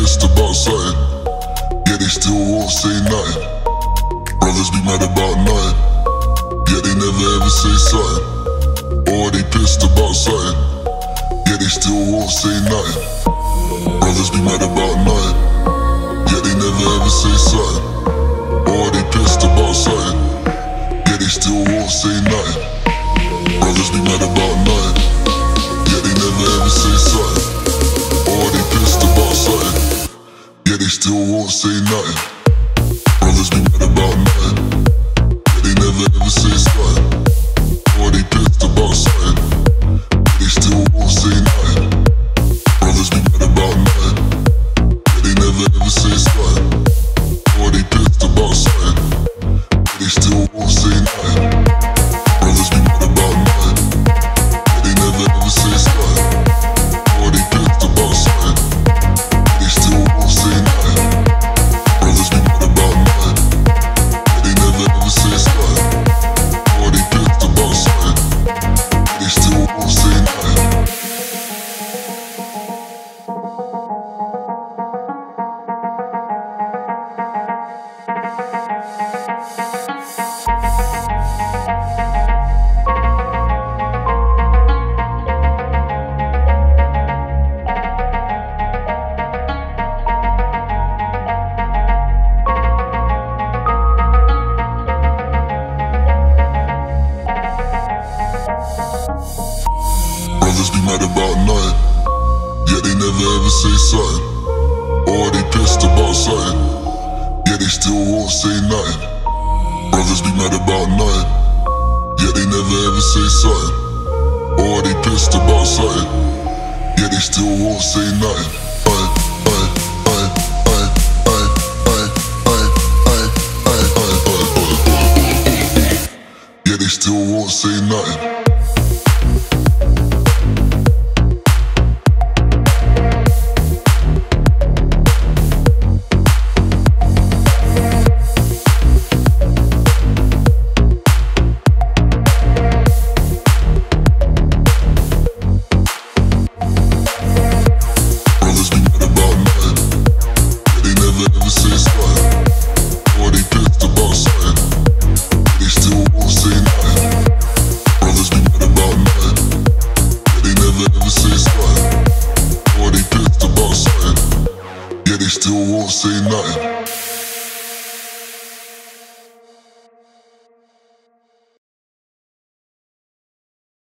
pissed about something, yeah they still won't say nothing. Brothers be mad about nothing, yeah they never ever say something. Or they pissed about something, yeah they still won't say nothing. Brothers be mad about nothing, yeah they never ever say something. Or they pissed about something, yeah they still won't say nothing. Brothers be mad about nothing, yeah they never ever say something. Or they pissed about something, yeah they still won't say nothing. Brothers be mad about nothing, yeah they never ever say something. Or they pissed about something, yeah they still won't say nothing. Brothers be mad about nothing, yeah they never ever say something. Or they pissed about something, yeah they still won't say nothing. Brothers be mad about nothing, yeah they never ever say something. Or they pissed about something, yeah they still won't say nothing. Brothers be mad about nothing, yeah they never ever say something. Or they pissed about something, yeah they still won't say nothing. Brothers be mad about nothing, yeah they never ever say something. Or they pissed about something, yeah they still won't say nothing. Brothers be mad about nothing, yeah they never ever say something. Or they pissed about something, yeah they still won't say nothing. Yeah they still won't say nothing. They still won't say nothing.